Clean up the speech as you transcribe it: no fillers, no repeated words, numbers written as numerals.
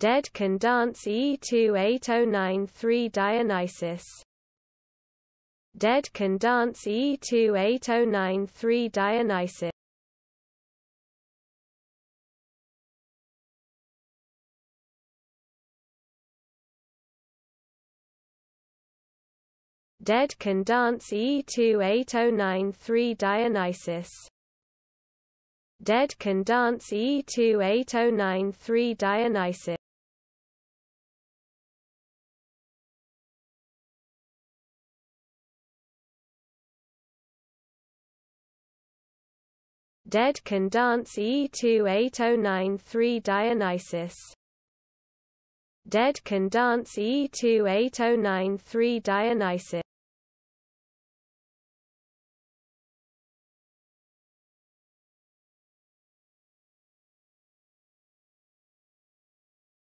Dead Can Dance E28093 Dionysus. Dead Can Dance E28093 Dionysus. Dead Can Dance E28093 Dionysus. Dead Can Dance E28093 Dionysus. Dead Can Dance E28093 Dionysus. Dead Can Dance E28093 Dionysus.